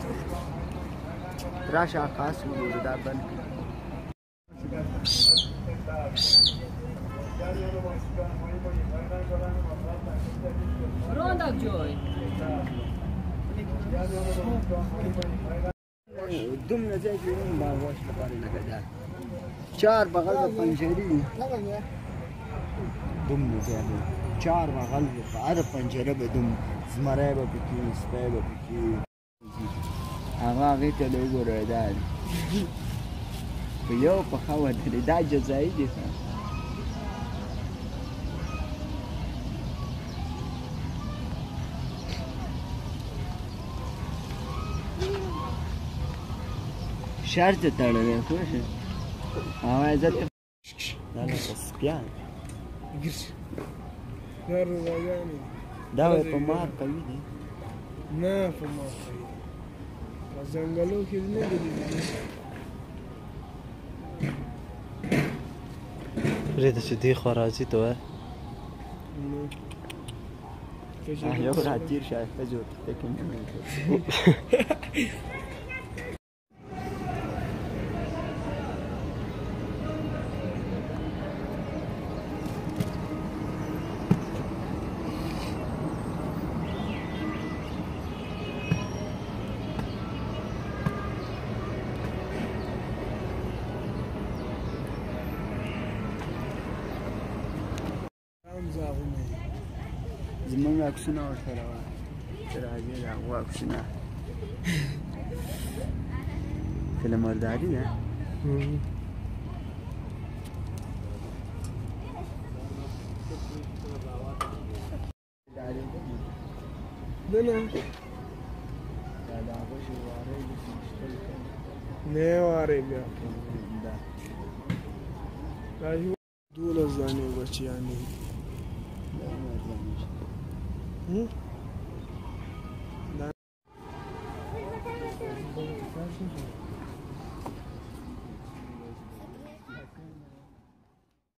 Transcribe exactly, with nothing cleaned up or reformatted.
راشه خاص وګوره دا بند Roundup joy. دومره ځای کې هم باغوش لپاره لګه ده چار بغل د پنجرې دي دومره ځای دی چار بغل په هر پنجره به دوم زمری به پکې سپی به پکې هغه هغې ته له وګوره دا په یو پښه ودرې دا جزایي دي شرط تړلی پوه شې هغه عزت دا لکه سپیان دا روزګانې دا وایي په مار قوي دي نه په مار قوي په ځنګلو کې نه دي پرېږده چې دې خوا راځي ته وایه یو راتیر ښایسته جوړ کې نه زمونږ عکسونه ورسره وه چې راځي د هغو عکسونه فلمبرداري ده نه نه دا د هغو چې وارۍ دي نه وارۍ بیا دا یو دولس دانې بچیانې Hmm? Da.